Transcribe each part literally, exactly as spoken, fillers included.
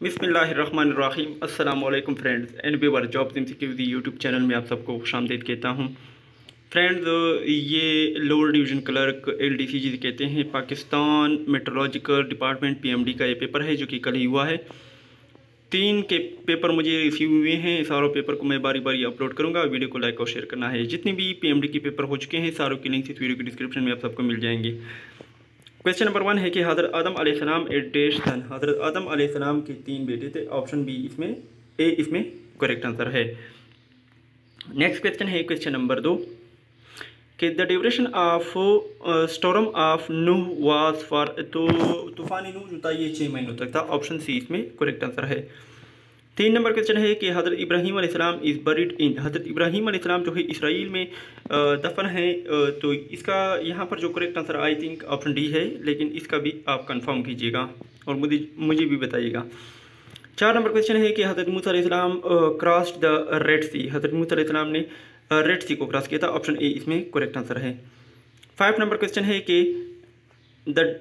बिस्मिल्लाहिर्रहमानिर्रहीम। अस्सलाम वालेकुम friends and viewer, jobs MCQs YouTube channel में आप सबको खुशामदीद कहता हूँ। फ्रेंड्स, ये लोअर डिवीज़न क्लर्क एलडीसी जिसे कहते हैं, पाकिस्तान मेट्रोलॉजिकल डिपार्टमेंट पीएमडी का ये पेपर है जो कि कल ही हुआ है। तीन के पेपर मुझे रिसीव हुए हैं। सारों पेपर को मैं बारी बारी अपलोड करूँगा। वीडियो को लाइक और शेयर करना है। जितने भी पीएमडी के पेपर हो चुके हैं सारों की लिंक इस वीडियो के डिस्क्रिप्शन में आप सबको मिल जाएंगे। क्वेश्चन नंबर वन है कि हज़रत आदम अलैहिस्सलाम ए डैश सन। हज़रत आदम अलैहिस्सलाम के तीन बेटे थे। ऑप्शन बी इसमें ए इसमें करेक्ट आंसर है। नेक्स्ट क्वेश्चन है क्वेश्चन नंबर दो कि the duration of storm of Nuh was for, तो तूफान नूह जो था ये छः महीनों तक था। ऑप्शन सी इसमें करेक्ट आंसर है। तीन नंबर क्वेश्चन है कि हज़रत इब्राहीम अलैहिस्सलाम इज़ बरीड इन। हज़रत इब्राहीम अलैहिस्सलाम जो है इसराइल में दफन है। तो इसका यहाँ पर जो correct answer I think option D है, लेकिन इसका भी आप कंफर्म कीजिएगा और मुझे मुझे भी बताइएगा। चार नंबर क्वेश्चन है कि हज़रत मूसा अलैहिस्सलाम क्रॉस्ड द रेड सी। हज़रत मूसा अलैहिस्सलाम ने रेड सी को क्रॉस किया था। ऑप्शन ए इसमें करेक्ट आंसर है। फाइव नंबर क्वेश्चन है कि the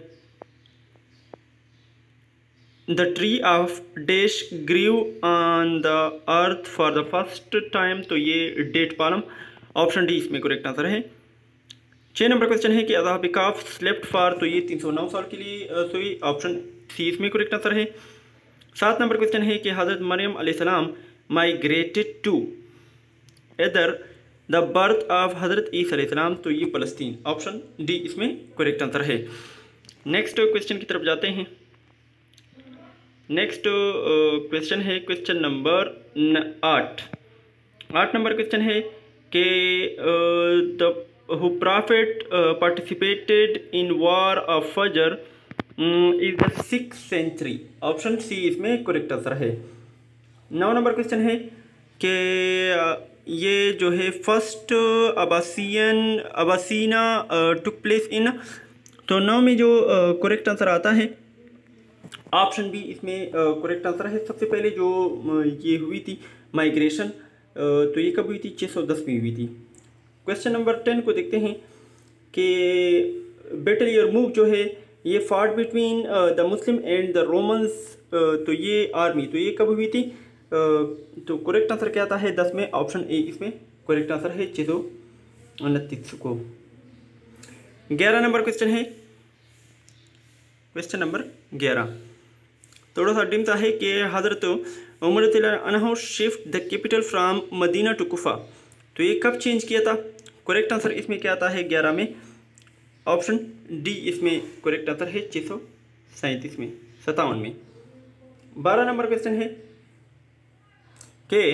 The tree of dash grew on the earth for the first time, तो ये डेट पालम। ऑप्शन डी इसमें करेक्ट आंसर है। छः नंबर क्वेश्चन है कि अज़हाब काफ स्लेप्ट फॉर, तो ये तीन सौ नौ साल के लिए सोई। ऑप्शन सी इसमें करेक्ट आंसर है। सात नंबर क्वेश्चन है कि हज़रत मरियम अलैहिस्सलाम माइग्रेटेड टू इधर the birth of Hazrat Isa अलैहिस्सलाम, तो ये फ़लस्तीन। ऑप्शन डी इसमें करेक्ट आंसर है। नेक्स्ट क्वेश्चन की तरफ जाते हैं। नेक्स्ट क्वेश्चन uh, है क्वेश्चन नंबर आठ। आठ नंबर क्वेश्चन है कि the who prophet participated in war of Fajar is the six century. Option C इसमें करेक्ट आंसर है। नौ नंबर क्वेश्चन है कि uh, ये जो है फर्स्ट अबासियन अबासीना टुक प्लेस इन, तो नौ में जो करेक्ट uh, आंसर आता है ऑप्शन बी इसमें करेक्ट आंसर है। सबसे पहले जो ये हुई थी माइग्रेशन, तो ये कब हुई थी? छः सौ दस में हुई थी। क्वेश्चन नंबर टेन को देखते हैं कि बैटल यरमुक जो है ये fought between the Muslim and the Romans, तो ये आर्मी, तो ये कब हुई थी? तो करेक्ट आंसर क्या आता है? दस में। ऑप्शन ए इसमें करेक्ट आंसर है, छः सौ उनतीस को। ग्यारह नंबर क्वेश्चन है क्वेश्चन नंबर ग्यारह थोड़ा सा डिम सा है कि हज़रत उमर अनहु shift the capital from Medina to Kufa, तो ये कब चेंज किया था? करेक्ट आंसर इसमें क्या आता है? ग्यारह में। ऑप्शन डी इसमें करेक्ट आंसर है, छः सौ सैंतीस में, सत्तावन में। बारह नंबर क्वेश्चन है कि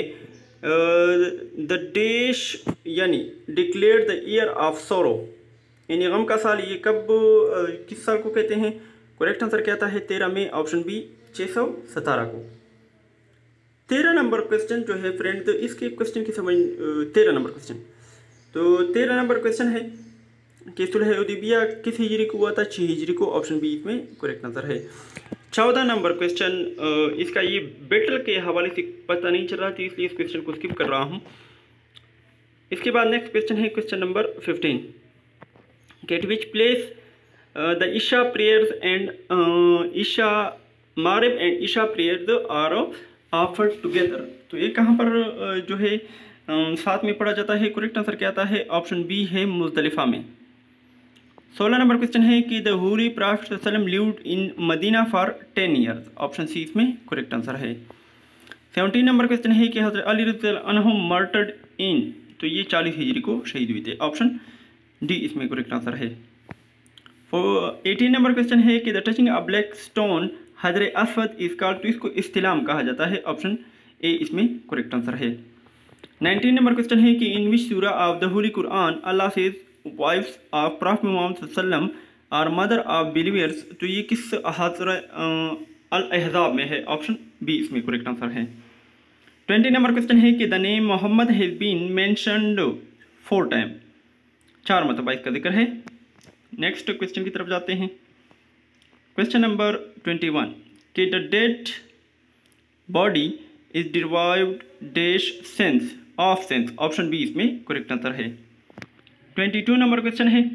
द देश यानी डिक्लेयर द ईयर ऑफ सोरो, यानी गम का साल, ये कब uh, किस साल को कहते हैं? करेक्ट आंसर क्या आता है? तेरह में। ऑप्शन बी छः सौ सतारह को। तेरह नंबर क्वेश्चन जो है फ्रेंड, तो इसके क्वेश्चन की समझ, तेरह नंबर क्वेश्चन, तो तेरह नंबर क्वेश्चन है कि सुलह हुदैबिया किस हिजरी को हुआ था? छः हिजरी को। ऑप्शन बी इसमें करेक्ट आंसर है। चौदह नंबर क्वेश्चन, इसका ये बैटल के हवाले से पता नहीं चल रहा था, इसलिए इस क्वेश्चन को स्किप कर रहा हूँ। इसके बाद नेक्स्ट क्वेश्चन है question number fifteen, at which place the Isha prayers and Isha Maghrib and Isha prayers are offered together, तो ये कहाँ पर uh, जो है uh, साथ में पढ़ा जाता है? करेक्ट आंसर क्या आता है? ऑप्शन बी है, मुज़दलिफा में। सोलह नंबर क्वेश्चन है कि द होली प्रॉफेट सल्लल्लाहु अलैहि वसल्लम lived in Medina for ten years. Option C इसमें करेक्ट आंसर है। सेवनटीन नंबर क्वेश्चन है कि हज़रत अली रज़ियल्लाहु अन्हु मर्टर्ड इन, तो ये चालीस हिजरी को शहीद हुए थे। ऑप्शन डी इसमें करेक्ट आंसर है। एटीन नंबर क्वेश्चन है कि the touching a black stone हजर असवद इस कॉल्ड, तो इसको इस्तिलाम कहा जाता है। ऑप्शन ए इसमें करेक्ट आंसर है। नाइनटीन नंबर क्वेश्चन है कि in which surah of the holy Quran Allah says wives of prophet Muhammad सल्लल्लाहु अलैहि वसल्लम आर मदर ऑफ बिलीवर्स, तो ये किस हज़र अल अहज़ाब में है? ऑप्शन बी इसमें करेक्ट आंसर है। ट्वेंटी नंबर क्वेश्चन है कि the name Muhammad has been mentioned four time, चार मरतबा इसका जिक्र है। नेक्स्ट क्वेश्चन की तरफ जाते हैं। क्वेश्चन नंबर ट्वेंटी वन कि the dead body is derived dash sense of sense. Option B इसमें करेक्ट आंसर है। ट्वेंटी टू नंबर क्वेश्चन है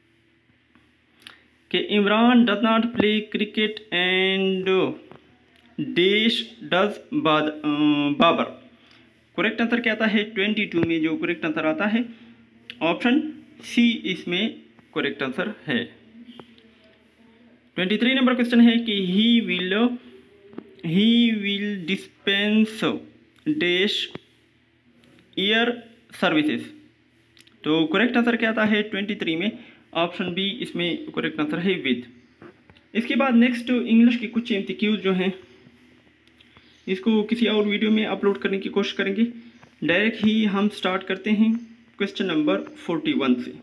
कि Imran does not play cricket and dash does Babar. Correct answer क्या आता है ट्वेंटी टू में जो करेक्ट आंसर आता है ऑप्शन सी इसमें करेक्ट आंसर है। ट्वेंटी थ्री नंबर क्वेश्चन है कि he will he will dispense dash year services. तो करेक्ट आंसर क्या आता है ट्वेंटी थ्री में ऑप्शन बी इसमें करेक्ट आंसर है विद। इसके बाद नेक्स्ट इंग्लिश की कुछ एमसीक्यूज जो हैं इसको किसी और वीडियो में अपलोड करने की कोशिश करेंगे। डायरेक्ट ही हम स्टार्ट करते हैं क्वेश्चन नंबर फोर्टी वन से।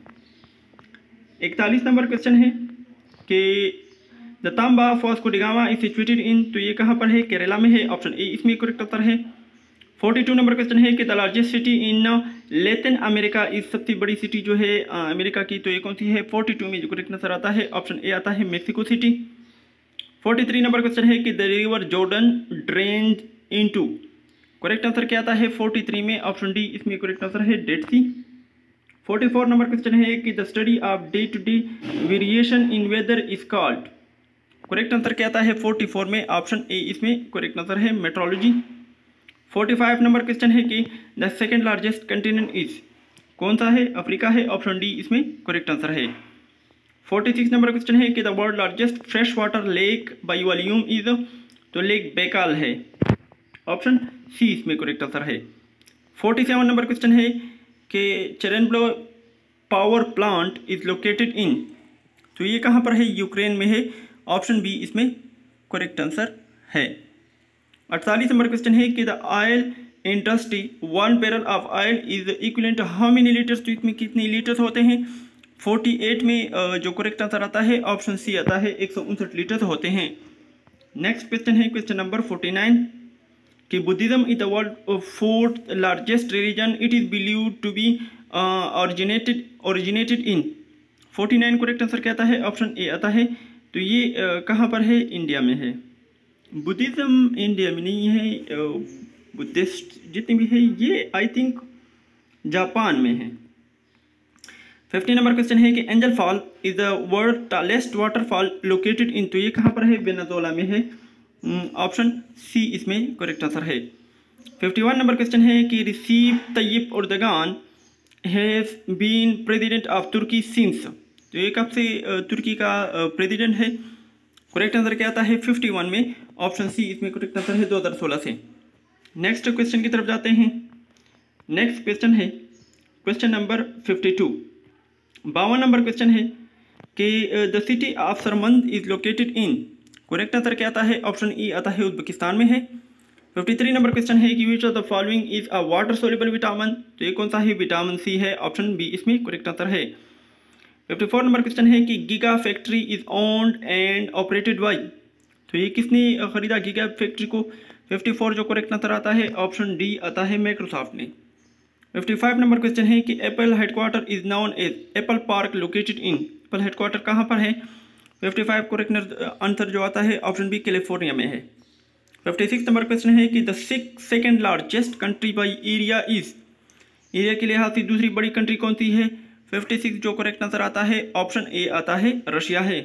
इकतालीस नंबर क्वेश्चन है कि the tomb Vasco da Gama is situated in, तो ये कहाँ पर है केरला में है, ऑप्शन ए इसमें करेक्ट आंसर है। फोर्टी टू नंबर क्वेश्चन है कि the largest city in Latin America is, सबसे बड़ी सिटी जो है अमेरिका की तो ये कौन सी है, फोर्टी टू में जो करेक्ट आंसर आता है ऑप्शन ए आता है Mexico city. Forty three number question है कि the river Jordan drained into, correct answer क्या आता है फोर्टी थ्री में ऑप्शन डी इसमें करेक्ट आंसर है dead sea. Forty four number question है कि the study of day to day variation in weather is called, correct answer क्या आता है फोर्टी फोर में ऑप्शन ए इसमें करेक्ट आंसर है meteorology. Forty five number question है कि the second largest continent is, कौन सा है, अफ्रीका है, ऑप्शन डी इसमें करेक्ट आंसर है। फोर्टी सिक्स नंबर क्वेश्चन है कि the world largest fresh water lake by volume is, तो लेक बैकाल है, ऑप्शन सी इसमें करेक्ट आंसर है। फोर्टी सेवन नंबर क्वेश्चन है कि Chernobyl power plant is located in, तो ये कहाँ पर है, यूक्रेन में है, ऑप्शन बी इसमें करेक्ट आंसर है। अड़तालीस नंबर क्वेश्चन है कि the oil industry one barrel of oil is equivalent to how many litres, तो इसमें कितने लीटर्स होते हैं, फोर्टी एट में जो करेक्ट आंसर आता है ऑप्शन सी आता है एक सौ उनसठ लीटर्स होते हैं। नेक्स्ट क्वेश्चन है क्वेश्चन नंबर फोर्टी नाइन कि Buddhism is the world fourth largest religion, it is believed to be originated originated in, forty nine correct answer क्या आता है ऑप्शन ए आता है, तो ये uh, कहाँ पर है, इंडिया में है। बुद्धिज्म इंडिया में नहीं है, बुद्धिस्ट जितने भी है ये आई थिंक जापान में है। फिफ्टी नंबर क्वेश्चन है कि Angel fall is the world tallest waterfall located in, तो ये कहाँ पर है, वेनेजुएला में है, ऑप्शन सी इसमें करेक्ट आंसर है। फिफ्टी वन नंबर क्वेश्चन है कि Recep Tayyip Erdogan has been president of Turkey since, तो ये कब से तुर्की का प्रेसिडेंट है, करेक्ट आंसर क्या आता है फिफ्टी वन में ऑप्शन सी इसमें करेक्ट आंसर है दो हज़ार सोलह से। नेक्स्ट क्वेश्चन की तरफ जाते हैं। नेक्स्ट क्वेश्चन है क्वेश्चन नंबर फिफ्टी टू। बावन नंबर क्वेश्चन है कि द सिटी ऑफ सरमंद is located in, correct answer क्या आता है ऑप्शन ई आता है उज्बेकिस्तान में है। फिफ्टी थ्री नंबर क्वेश्चन है कि which of the following is a water soluble vitamin, तो ये कौन सा है, विटामिन सी है, ऑप्शन बी इसमें करेक्ट आंसर है। फिफ्टी फोर नंबर क्वेश्चन है कि gigafactory is owned and operated by, तो ये किसने खरीदा गीगा फैक्ट्री को, फिफ्टी फोर जो करेक्ट आंसर आता है ऑप्शन डी आता है माइक्रोसॉफ्ट ने। फिफ्टी फाइव नंबर क्वेश्चन है कि Apple headquarter is known as Apple park located in, Apple headquarter कहाँ पर है, फिफ्टी फाइव करेक्ट आंसर जो आता है ऑप्शन बी कैलिफोर्निया में है। फिफ्टी सिक्स नंबर क्वेश्चन है कि the six second largest country by area is, area के लिहाज से दूसरी बड़ी कंट्री कौन सी है, फिफ्टी सिक्स जो करेक्ट आंसर आता है ऑप्शन ए आता है रशिया है।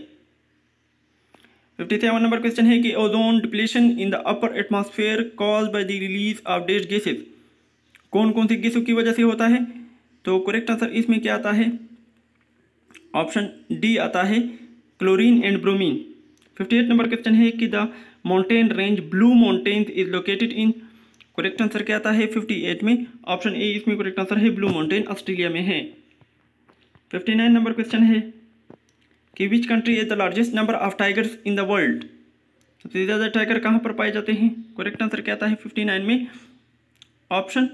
फिफ्टी सेवन नंबर क्वेश्चन है कि ozone depletion in the upper atmosphere caused by the release of dead gases, कौन कौन सी गैसों की वजह से होता है, तो करेक्ट आंसर इसमें क्या आता है ऑप्शन डी आता है chlorine and bromine. Fifty eight number question है कि the mountain range blue mountains is located in, correct answer क्या आता है फिफ्टी एट में ऑप्शन ए इसमें करेक्ट आंसर है ब्लू माउंटेन ऑस्ट्रेलिया में है। फिफ्टी नाइन नंबर क्वेश्चन है कि which country is the largest number of tigers in the world, सबसे ज़्यादा टाइगर कहाँ पर पाए जाते हैं, करेक्ट आंसर क्या आता है फिफ्टी नाइन में ऑप्शन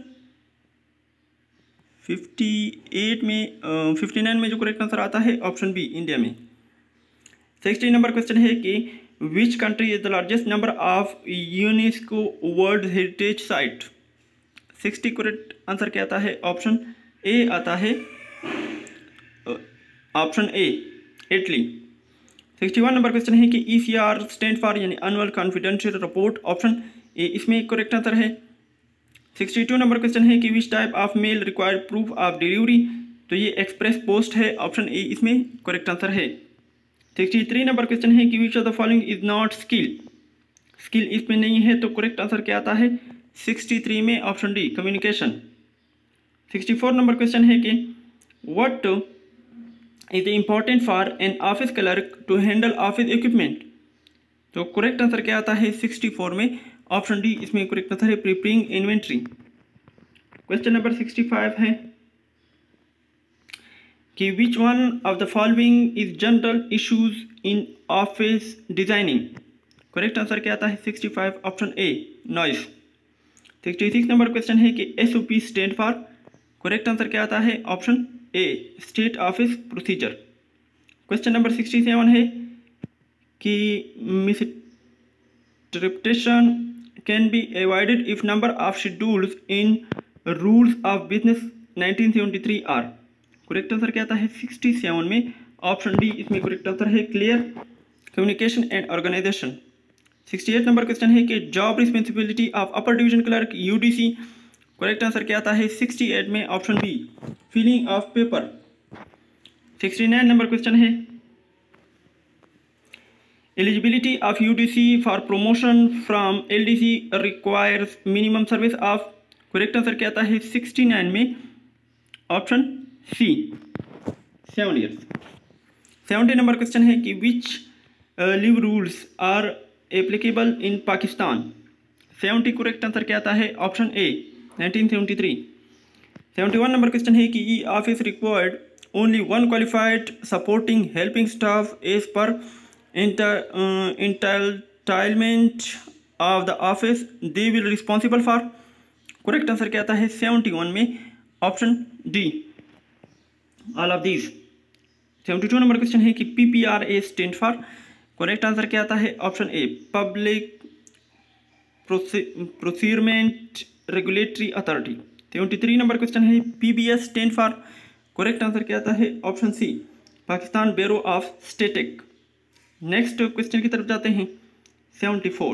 फिफ्टी एट में फिफ्टी नाइन में जो करेक्ट आंसर आता है ऑप्शन बी इंडिया में। सिक्सटी नंबर क्वेश्चन है कि which country is the largest number of UNESCO world heritage site, sixty correct answer क्या आता है ऑप्शन ए आता है option A Italy. Sixty one number question है कि E C R stand for यानी annual confidential report, option A इसमें correct answer है। सिक्सटी टू नंबर क्वेश्चन है कि which type of mail required proof of delivery, तो ये express post है, ऑप्शन ए इसमें करेक्ट आंसर है। सिक्सटी थ्री नंबर क्वेश्चन है कि which of the following is not skill, skill इसमें नहीं है, तो करेक्ट आंसर क्या आता है सिक्सटी थ्री में option D communication. Sixty four number question है कि what is the important for an office clerk to handle office equipment. तो करेक्ट आंसर क्या आता है सिक्सटी फोर में ऑप्शन डी इसमें करेक्ट आंसर है preparing inventory. Question number sixty five है कि which one of the following is general issues in office designing. Correct answer क्या आता है sixty five option A noise. Sixty six number question है कि S O P stand for. Correct answer क्या आता है option A state office procedure. Question number sixty seven है कि misinterpretation can be avoided if number of schedules in rules of business nineteen seventy three are. Correct answer क्या आता है sixty seven में option D इसमें correct answer है clear communication and organisation. Sixty eight number question है कि job responsibility of upper division clerk UDC. Correct answer क्या आता है सिक्सटी एट में option B filling of paper. Sixty nine number question है eligibility of UDC for promotion from LDC requires minimum service of. Correct answer क्या आता है sixty nine में option C seven years. Seventy number question है कि which leave rules are applicable in Pakistan. Seventy correct answer क्या आता है option A nineteen seventy three. Seventy one number question है कि e office required only one qualified supporting helping staff as per entitlement of the office they will responsible for. Correct answer क्या आता है seventy one में option D all of these. Seventy two number question है कि P P R A stand for. Correct answer क्या आता है option A Public Procurement Regulatory Authority. Seventy three number question है P B S stand for. Correct answer क्या आता है option C Pakistan Bureau of Statistics. Next question की तरफ जाते हैं seventy four.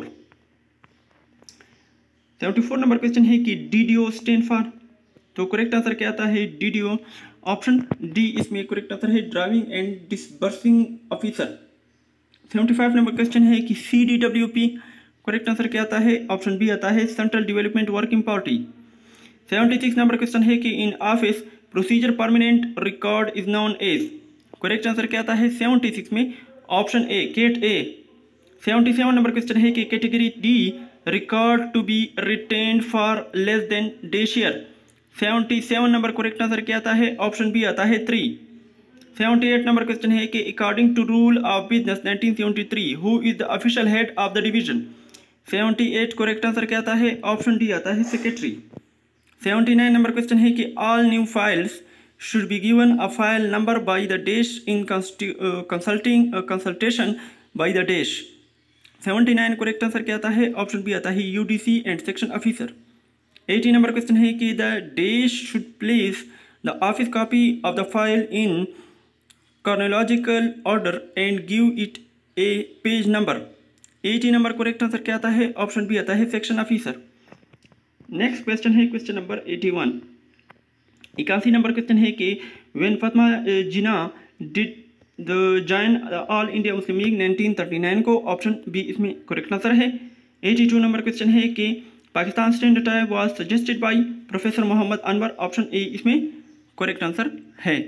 Seventy four number question है कि D D O stand for. तो करेक्ट आंसर क्या आता है D D O option D इसमें करेक्ट आंसर है driving and disbursing officer. Seventy five number question है कि C D W P. Correct answer क्या आता है ऑप्शन बी आता है central development working party. Seventy six number question है कि in office procedure permanent record is known as. Correct answer क्या आता है सेवेंटी सिक्स में option A cat A. Seventy seven number question है कि category D record to be retained for less than day share. Seventy seven number correct answer क्या आता है option B आता है three. Seventy eight number question है कि according to rule of business nineteen seventy three who is the official head of the division. Seventy eight correct answer क्या आता है ऑप्शन डी आता है secretary. Seventy nine number question है कि all new files should be given a file number by the dash in consulting consultation by the dash. Seventy nine correct answer क्या आता है ऑप्शन बी आता है UDC and section officer. Eighty number question है कि the dash should place the office copy of the file in chronological order and give it a page number। Eighty number correct answer क्या आता है option B आता है section officer. Next question है question number eighty one. इक्यासी number question है कि when Fatima Jinnah did the join All India Muslim League nineteen thirty nine को। ऑप्शन बी इसमें करेक्ट आंसर है। एटी टू नंबर क्वेश्चन है कि Pakistan standard type was suggested by professor Mohammad Anwar. Option A इसमें correct answer है।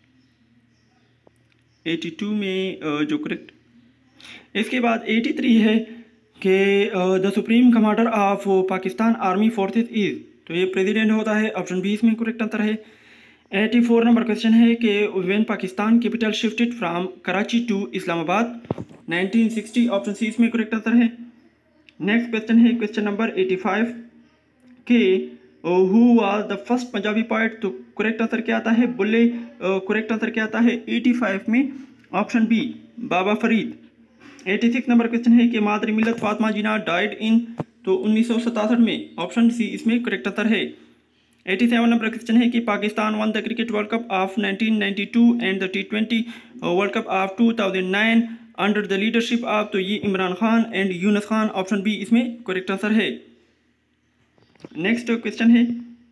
Eighty two में जो correct इसके बाद एटी थ्री है कि the supreme commander of Pakistan army forces is. तो ये प्रेसिडेंट होता है ऑप्शन बी इसमें करेक्ट आंसर है। एटी फोर नंबर क्वेश्चन है कि when Pakistan capital shifted from Karachi to Islamabad nineteen sixty. Option C इसमें करेक्ट आंसर है। नेक्स्ट क्वेश्चन है क्वेश्चन नंबर एटी फाइव के who was the first Punjabi poet. तो करेक्ट आंसर क्या आता है बुल्ले। करेक्ट आंसर क्या आता है एटी फाइव में option B Baba Farid. Eighty six number question है कि मादरी मिल्लत फातिमा जिना डाइड इन। तो उन्नीस सौ सतासठ में ऑप्शन सी इसमें करेक्ट आंसर है। एटी सेवन नंबर क्वेश्चन है कि Pakistan won the cricket world cup of nineteen ninety two and the T twenty world cup of two thousand nine under the leadership of. तो ये Imran Khan and Younis Khan. Option B इसमें correct answer है। Next question है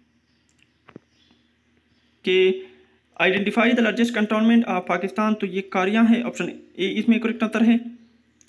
कि identify the largest cantonment of Pakistan. तो ये कारियां है option A इसमें करेक्ट आंसर है।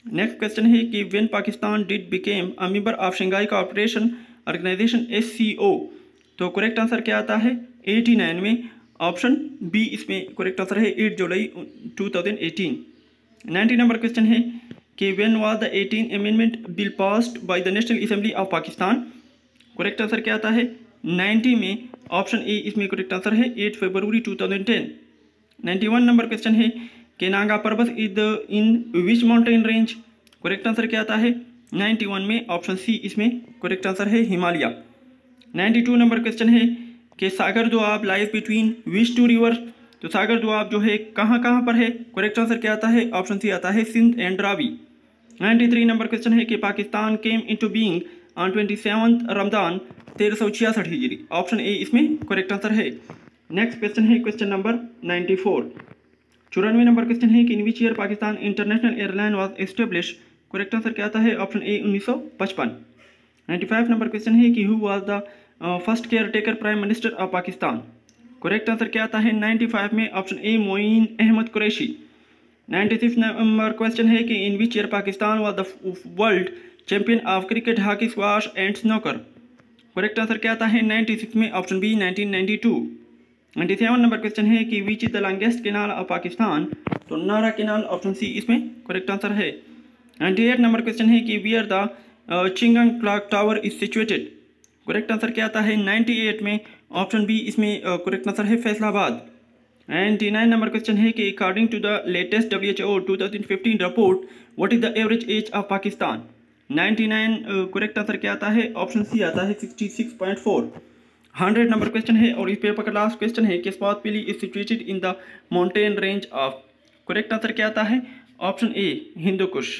नेक्स्ट क्वेश्चन है कि when Pakistan did become a member of Shanghai Cooperation Organisation S C O, तो करेक्ट आंसर क्या आता है एटी नाइन में, ऑप्शन बी इसमें करेक्ट आंसर है eight July two thousand eighteen. Ninety number question है कि when was the eighteen amendment bill passed by the National Assembly of Pakistan, correct answer क्या आता है नाइन्टी में, ऑप्शन ए इसमें करेक्ट आंसर है eight February to thousand ten. Ninety one number question है कि Naga Parbat is the in which mountain range, correct answer क्या आता है नाइन्टी वन में, ऑप्शन सी इसमें करेक्ट आंसर है Himalaya. Ninety two number question है कि Sagar Doab lies between which two river, तो सागर दोआब जो है कहाँ कहाँ पर है, करेक्ट आंसर क्या आता है, ऑप्शन सी आता है Sindh and Ravi. Ninety three number question है कि Pakistan came into being on twenty seventh Ramadan तेरह सौ छियासठ हिजरी, ऑप्शन ए इसमें करेक्ट आंसर है। नेक्स्ट क्वेश्चन है क्वेश्चन नंबर नाइन्टी फोर। चौरानवे नंबर क्वेश्चन है कि in which year Pakistan International Airline was establish, correct answer क्या आता है, ऑप्शन ए उन्नीस सौ पचपन। नाइन्टी फाइव नंबर क्वेश्चन है कि who was the first caretaker prime minister of Pakistan, correct answer क्या आता है नाइन्टी फाइव में, option A Moin Ahmad Qureshi. Ninety six number question है कि in which year Pakistan was the world champion of cricket, hockey, squash and snooker, correct answer क्या आता है ninety six में, option B nineteen ninety two. Ninety seven number question है कि which is the longest canal of Pakistan, तो Nara canal, option C इसमें correct answer है। Ninety eight number question है कि वियर द चिंगम clock tower is situated, correct answer क्या आता है नाइन्टी एट में, ऑप्शन बी इसमें करेक्ट आंसर है Faisalabad. Ninety nine number question है कि according to the latest W H O two thousand fifteen report what is the average age of Pakistan, ninety nine correct answer क्या आता है, option C आता है sixty six point four. Hundred number question है और इस पेपर का last question है कि स्पातपल्ली is situated in the mountain range of, correct answer क्या आता है, ऑप्शन ए हिंदू कुश।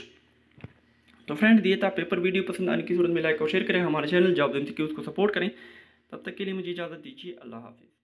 तो फ्रेंड दिए था पेपर, वीडियो पसंद आने की सूरत में लाइक और शेयर करें, हमारे चैनल जॉब एमसीक्यूज को सपोर्ट करें। तब तक के लिए मुझे इजाज़त दीजिए, अल्लाह हाफिज़।